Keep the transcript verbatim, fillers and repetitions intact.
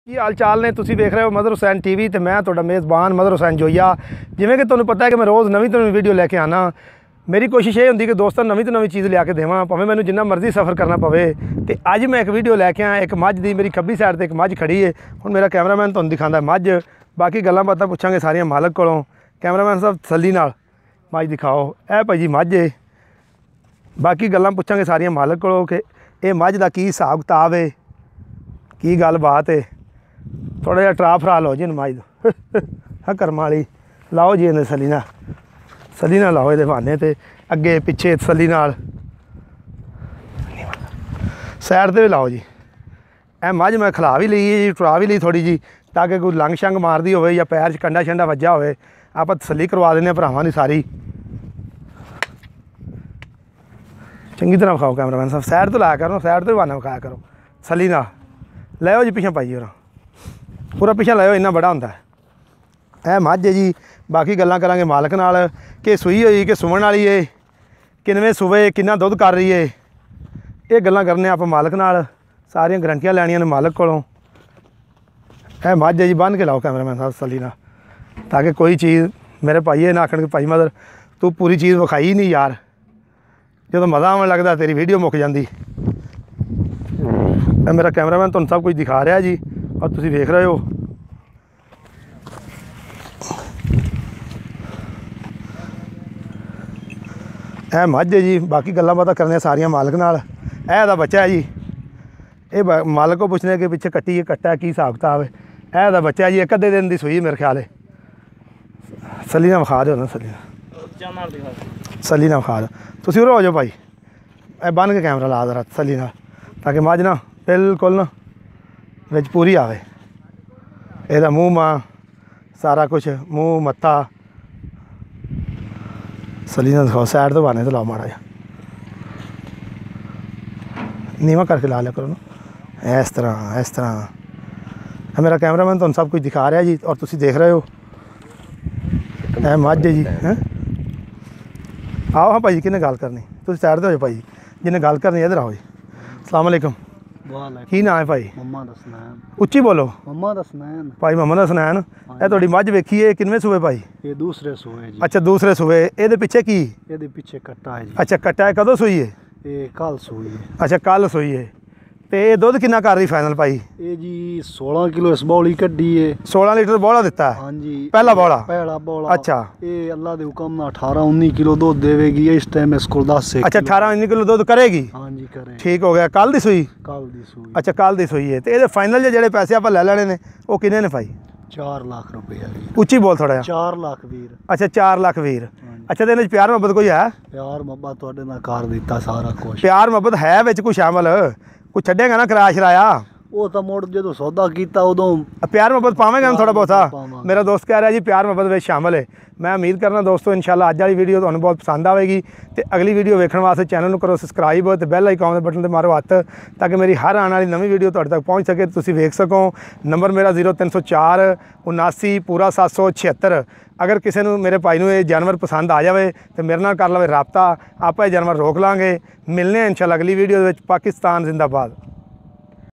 ਕੀ ਹਾਲ ਚਾਲ ਨੇ। ਤੁਸੀਂ ਵੇਖ ਰਹੇ ਹੋ ਮਦਰ ਹੁਸੈਨ ਟੀ ਵੀ ਤੇ ਮੈਂ ਤੁਹਾਡਾ ਮੇਜ਼ਬਾਨ ਮਦਰ ਹੁਸੈਨ ਜੋਈਆ। ਜਿਵੇਂ ਕਿ ਤੁਹਾਨੂੰ ਪਤਾ ਹੈ ਕਿ ਮੈਂ ਰੋਜ਼ ਨਵੀਂ ਤੋਂ ਨਵੀਂ ਵੀਡੀਓ ਲੈ ਕੇ ਆਉਣਾ। ਮੇਰੀ ਕੋਸ਼ਿਸ਼ ਇਹ ਹੁੰਦੀ ਕਿ ਦੋਸਤਾਂ ਨੂੰ ਨਵੀਂ ਤੋਂ ਨਵੀਂ ਚੀਜ਼ ਲਿਆ ਕੇ ਦੇਵਾਂ, ਭਾਵੇਂ ਮੈਨੂੰ ਜਿੰਨਾ ਮਰਜ਼ੀ ਸਫ਼ਰ ਕਰਨਾ ਪਵੇ। ਤੇ ਅੱਜ ਮੈਂ ਇੱਕ ਵੀਡੀਓ ਲੈ ਕੇ ਆਇਆ ਇੱਕ ਮੱਝ ਦੀ। ਮੇਰੀ ਖੱਬੀ ਸਾਈਡ ਤੇ ਇੱਕ ਮੱਝ ਖੜੀ ਹੈ। ਹੁਣ ਮੇਰਾ ਕੈਮਰਾਮੈਨ ਤੁਹਾਨੂੰ ਦਿਖਾਉਂਦਾ ਮੱਝ। ਬਾਕੀ ਗੱਲਾਂ ਬਾਤਾਂ ਪੁੱਛਾਂਗੇ ਸਾਰੀਆਂ ਮਾਲਕ ਕੋਲੋਂ। ਕੈਮਰਾਮੈਨ ਸਾਹਿਬ ਤਸੱਲੀ ਨਾਲ ਮੱਝ ਦਿਖਾਓ। ਇਹ ਭਾਈ ਜੀ ਮੱਝ ਹੈ। ਬਾਕੀ ਗੱਲਾਂ ਪੁੱਛਾਂਗੇ ਸਾਰੀਆਂ ਮਾਲਕ ਕੋਲੋਂ ਕਿ ਇਹ ਮੱਝ ਦਾ ਕੀ ਹਿਸਾਬ ਕਿਤਾਬ ਹੈ, ਕੀ ਗੱਲਬਾਤ ਹੈ। ਥੋੜ੍ਹਾ ਜਿਹਾ ਟਰਾ ਫਰਾ ਲਓ ਜੀ ਮੱਝ ਦਾ ਹਾਂ ਕਰਮਾਂ ਵਾਲੀ ਲਾਓ ਜੀ ਇਹਨੇ ਤਸੱਲੀ ਨਾਲ ਤਸੱਲੀ ਨਾਲ ਲਾਓ ਇਹਦੇ ਬਹਾਨੇ ਤੇ ਅੱਗੇ ਪਿੱਛੇ ਤਸੱਲੀ ਨਾਲ ਸਾਈਡ 'ਤੇ ਵੀ ਲਾਓ ਜੀ। ਇਹ ਮੱਝ ਮੈਂ ਖਿਲਾ ਵੀ ਲਈ ਜੀ, ਟਰਾ ਵੀ ਲਈ ਥੋੜ੍ਹੀ ਜੀ, ਤਾਂ ਕਿ ਕੋਈ ਲੰਘ ਸ਼ੰਘ ਮਾਰਦੀ ਹੋਵੇ ਜਾਂ ਪੈਰ 'ਚ ਕੰਡਾ ਸ਼ੰਡਾ ਵੱਜਾ ਹੋਵੇ ਆਪਾਂ ਤਸੱਲੀ ਕਰਵਾ ਦਿੰਦੇ ਹਾਂ ਭਰਾਵਾਂ ਦੀ ਸਾਰੀ। ਚੰਗੀ ਤਰ੍ਹਾਂ ਵਿਖਾਓ ਕੈਮਰਾਮੈਨ ਸਾਹਿਬ, ਸਾਈਡ ਤੋਂ ਲਾਇਆ ਕਰੋ, ਸਾਈਡ ਤੋਂ ਵੀ ਬਹਾਨਾ ਵਿਖਾਇਆ ਕਰੋ ਤਸੱਲੀ ਨਾਲ। ਲਿਓ ਜੀ ਪਿੱਛੇ ਪਾਈਏ ਉਹਦਾ ਪੂਰਾ ਪਿੱਛਾ ਲਿਓ, ਇੰਨਾ ਬੜਾ ਹੁੰਦਾ ਇਹ ਮੱਝ ਹੈ ਜੀ। ਬਾਕੀ ਗੱਲਾਂ ਕਰਾਂਗੇ ਮਾਲਕ ਨਾਲ ਕਿ ਸੂਈ ਹੋਈ ਕਿ ਸੁਵਣ ਵਾਲੀ ਹੈ, ਕਿੰਨਵੇਂ ਸੂਵੇ, ਕਿੰਨਾ ਦੁੱਧ ਕਰ ਰਹੀ ਹੈ, ਇਹ ਗੱਲਾਂ ਕਰਨੇ ਆਪਾਂ ਮਾਲਕ ਨਾਲ। ਸਾਰੀਆਂ ਗਰੰਟੀਆਂ ਲੈਣੀਆਂ ਨੇ ਮਾਲਕ ਕੋਲੋਂ। ਇਹ ਮੱਝ ਹੈ ਜੀ, ਬੰਨ੍ਹ ਕੇ ਲਾਓ ਕੈਮਰਾਮੈਨ ਸਾਹਿਬ ਤਸੱਲੀ ਨਾਲ, ਤਾਂ ਕਿ ਕੋਈ ਚੀਜ਼ ਮੇਰੇ ਭਾਈ ਇਹ ਨਾ ਆਖਣ ਕਿ ਭਾਈ ਮਦਰ ਤੂੰ ਪੂਰੀ ਚੀਜ਼ ਵਿਖਾਈ ਨਹੀਂ ਯਾਰ। ਜਦੋਂ ਮਜ਼ਾ ਆਉਣ ਲੱਗਦਾ ਤੇਰੀ ਵੀਡੀਓ ਮੁੱਕ ਜਾਂਦੀ। ਇਹ ਮੇਰਾ ਕੈਮਰਾਮੈਨ ਤੁਹਾਨੂੰ ਸਭ ਕੁਝ ਦਿਖਾ ਰਿਹਾ ਜੀ ਔਰ ਤੁਸੀਂ ਵੇਖ ਰਹੇ ਹੋ। ਇਹ ਮੱਝ ਹੈ ਜੀ। ਬਾਕੀ ਗੱਲਾਂ ਬਾਤਾਂ ਕਰਨੀਆਂ ਸਾਰੀਆਂ ਮਾਲਕ ਨਾਲ। ਇਹ ਇਹਦਾ ਬੱਚਾ ਹੈ ਜੀ। ਇਹ ਮਾਲਕ ਕੋਲ ਪੁੱਛਣੇ ਕਿ ਪਿੱਛੇ ਕੱਟੀ ਹੈ, ਕੱਟਾ ਕੀ ਹਿਸਾਬ ਕਿਤਾਬ ਹੈ। ਇਹ ਇਹਦਾ ਬੱਚਾ ਹੈ ਜੀ, ਇੱਕ ਅੱਧੇ ਦਿਨ ਦੀ ਸੂਈ ਮੇਰੇ ਖਿਆਲ ਹੈ। ਸੱਲੀ ਨਾਲ ਵਿਖਾ ਦਿਓ ਨਾ, ਸੱਲੀ ਨਾਲ ਸੱਲੀ ਨਾਲ ਵਿਖਾ ਦਿਓ। ਤੁਸੀਂ ਉਰੇ ਹੋ ਜਾਓ ਭਾਈ, ਇਹ ਬੰਨ੍ਹ ਕੇ ਕੈਮਰਾ ਲਾ ਜ਼ਰਾ ਤਸੱਲੀ ਨਾਲ, ਤਾਂ ਕਿ ਮੱਝ ਨਾ ਬਿਲਕੁਲ ਨਾ ਵਿੱਚ ਪੂਰੀ ਆਵੇ। ਇਹਦਾ ਮੂੰਹ ਮਾਂ ਸਾਰਾ ਕੁਛ, ਮੂੰਹ ਮੱਥਾ ਤਸੱਲੀ ਨਾਲ ਦਿਖਾਓ। ਸਾਈਡ ਤੋਂ ਬਹਾਨੇ ਤੋਂ ਲਾਓ ਮਾੜਾ ਜਿਹਾ, ਨੀਵਾਂ ਕਰਕੇ ਲਾ ਲਿਆ ਕਰੋ ਨਾ, ਇਸ ਤਰ੍ਹਾਂ ਇਸ ਤਰ੍ਹਾਂ। ਮੇਰਾ ਕੈਮਰਾਮੈਨ ਤੁਹਾਨੂੰ ਸਭ ਕੁਝ ਦਿਖਾ ਰਿਹਾ ਜੀ ਔਰ ਤੁਸੀਂ ਦੇਖ ਰਹੇ ਹੋ। ਇਹ ਮੱਝ ਹੈ ਜੀ। ਹੈਂ ਆਓ ਹਾਂ ਭਾਈ ਜੀ, ਕਿਹਨੇ ਗੱਲ ਕਰਨੀ ਤੁਸੀਂ ਸਾਈਡ 'ਤੇ ਹੋ ਜਾਓ ਭਾਈ ਜੀ, ਜਿਹਨੇ ਗੱਲ ਕਰਨੀ ਇੱਧਰ ਆਓ ਜੀ। ਅਸਲਾਮ ਵਾਲੇਕੁਮ। ਕੀ ਨਾਮ ਹੈ ਭਾਈ? ਮੁਹੰਮਦ ਹਸਨੈਨ। ਉੱਚੀ ਬੋਲੋ। ਮੁਹੰਮਦ ਹਸਨੈਨ। ਭਾਈ ਮੁਹੰਮਦ ਹਸਨੈਨ। ਇਹ ਤੁਹਾਡੀ ਮੱਝ ਵੇਖੀਏ ਕਿੰਨਵੇਂ ਸੂਏ ਭਾਈ? ਇਹ ਦੂਸਰੇ ਸੂਏ ਜੀ। ਅੱਛਾ ਦੂਸਰੇ ਸੂਏ। ਇਹਦੇ ਪਿੱਛੇ ਕੀ? ਇਹਦੇ ਪਿੱਛੇ ਕੱਟਾ ਹੈ ਜੀ। ਅੱਛਾ ਕੱਟਾ ਹੈ। ਕਦੋਂ ਸੂਈ ਹੈ ਇਹ? ਕੱਲ ਸੂਈ ਹੈ। ਅੱਛਾ ਕੱਲ ਸੂਈ ਹੈ। ਤੇ ਇਹ ਦੁੱਧ ਕਿੰਨਾ ਕਰ ਰਹੀ ਫਾਈਨਲ ਭਾਈ? ਇਹ ਜੀ ਸੋਲਾਂ ਕਿਲੋ ਇਸ ਬੌਲੀ ਕੱਢੀ ਹੈ। ਸੋਲਾਂ ਲੀਟਰ ਬੌਲਾ ਦਿੱਤਾ? ਹਾਂਜੀ ਪਹਿਲਾ ਬੌਲਾ। ਪਹਿਲਾ ਬੌਲਾ। ਅੱਛਾ ਇਹ ਅੱਲਾ ਦੇ ਹੁਕਮ ਨਾਲ ਅਠਾਰਾਂ ਉੱਨੀ ਕਿਲੋ ਦੁੱਧ ਦੇਵੇਗੀ ਇਸ ਟਾਈਮ ਇਸ ਕੋਲ ਦਸ। ਅੱਛਾ ਅਠਾਰਾਂ ਉੱਨੀ ਕਿਲੋ ਦੁੱਧ ਕਰੇਗੀ? ਹਾਂਜੀ ਕਰੇ। ਠੀਕ ਹੋ ਗਿਆ। ਕੱਲ ਦੀ ਸੂਈ? ਕੱਲ ਦੀ ਸੂਈ। ਅੱਛਾ ਕੱਲ ਦੀ ਸੂਈ ਹੈ। ਤੇ ਇਹਦੇ ਫਾਈਨਲ ਜਿਹੜੇ ਪੈਸੇ ਆਪਾਂ ਲੈ ਲੈਣੇ ਨੇ ਉਹ ਕਿੰਨੇ ਨੇ ਭਾਈ? ਚਾਰ ਲੱਖ ਰੁਪਏ। ਉੱਚੀ ਬੋਲ ਥੋੜਾ ਜਿਹਾ। ਚਾਰ ਲੱਖ ਵੀਰ। ਅੱਛਾ ਚਾਰ ਲੱਖ ਵੀਰ। ਅੱਛਾ ਤੇ ਇਹਦੇ 'ਚ ਪਿਆਰ ਮੁਹੱਬਤ ਕੋਈ ਹੈ? ਪਿਆਰ ਮੁਹੱਬਤ ਤੁਹਾਡੇ ਨਾਲ ਕਰ ਦਿੱਤਾ ਸਾਰਾ ਕੁਛ। ਪਿਆਰ ਮੁਹੱਬਤ ਹੈ ਵਿੱਚ ਕੋਈ ਸ਼ਾਮਲ? ਕੁਛ ਛੱਡੇਗਾ ਨਾ ਕਿਰਾਇਆ ਸ਼ਰਾਇਆ? ਉਹ ਤਾਂ ਮੁੜ ਜਦੋਂ ਸੌਦਾ ਕੀਤਾ ਉਦੋਂ ਪਿਆਰ ਮੁਹੱਬਤ ਪਾਵੇਂਗਾ ਥੋੜ੍ਹਾ ਬਹੁਤਾ। ਮੇਰਾ ਦੋਸਤ ਕਹਿ ਰਿਹਾ ਜੀ ਪਿਆਰ ਮੁਹੱਬਤ ਵਿੱਚ ਸ਼ਾਮਲ ਹੈ। ਮੈਂ ਉਮੀਦ ਕਰਨਾ ਦੋਸਤੋ ਇਨਸ਼ਾਅੱਲਾ ਅੱਜ ਵਾਲੀ ਵੀਡੀਓ ਤੁਹਾਨੂੰ ਬਹੁਤ ਪਸੰਦ ਆਵੇਗੀ। ਤੇ ਅਗਲੀ ਵੀਡੀਓ ਵੇਖਣ ਵਾਸਤੇ ਚੈਨਲ ਨੂੰ ਕਰੋ ਸਬਸਕ੍ਰਾਈਬ ਤੇ ਬੈਲ ਆਈਕਨ ਦੇ ਬਟਨ 'ਤੇ ਮਾਰੋ ਹੱਥ, ਤਾਂ ਕਿ ਮੇਰੀ ਹਰ ਆਉਣ ਵਾਲੀ ਨਵੀਂ ਵੀਡੀਓ ਤੁਹਾਡੇ ਤੱਕ ਪਹੁੰਚ ਸਕੇ, ਤੁਸੀਂ ਵੇਖ ਸਕੋ। ਨੰਬਰ ਮੇਰਾ ਜ਼ੀਰੋ ਤਿੰਨ ਸੌ ਚਾਰ ਉਨਾਸੀ ਪੂਰਾ ਸੱਤ ਸੌ ਛਿਹੱਤਰ। ਅਗਰ ਕਿਸੇ ਨੂੰ ਮੇਰੇ ਭਾਈ ਨੂੰ ਇਹ ਜਾਨਵਰ ਪਸੰਦ ਆ ਜਾਵੇ ਤਾਂ ਮੇਰੇ ਨਾਲ ਕਰ ਲਵੇ ਰਾਬਤਾ, ਆਪਾਂ ਇਹ ਜਾਨਵਰ ਰੋਕ ਲਾਂਗੇ। ਮਿਲਨੇ ਆ ਇਨਸ਼ਾਅੱਲਾ ਅਗਲੀ ਵੀਡੀਓ ਦੇ ਵਿੱਚ। ਪਾਕਿਸਤਾਨ ਜ਼ਿੰਦਾਬਾਦ।